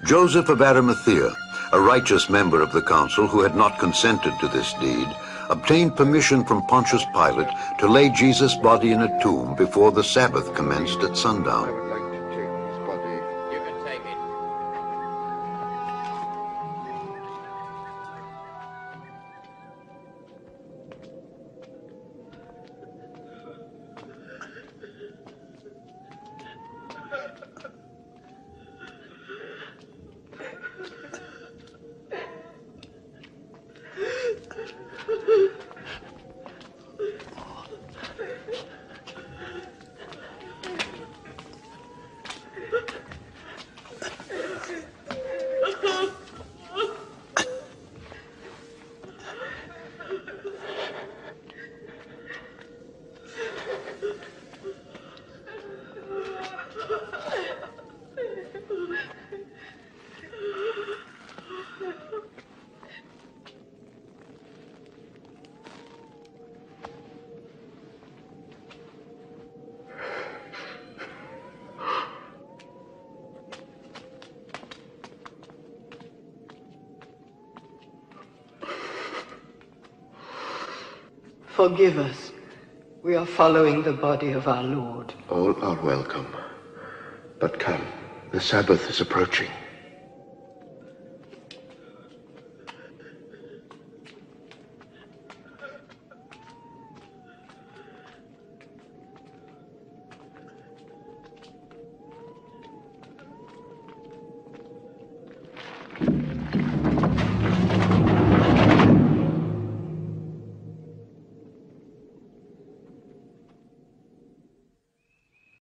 Joseph of Arimathea, a righteous member of the council who had not consented to this deed, obtained permission from Pontius Pilate to lay Jesus' body in a tomb before the Sabbath commenced at sundown. I would like to take his body. You can take it. Forgive us. We are following the body of our Lord. All are welcome. But come, the Sabbath is approaching.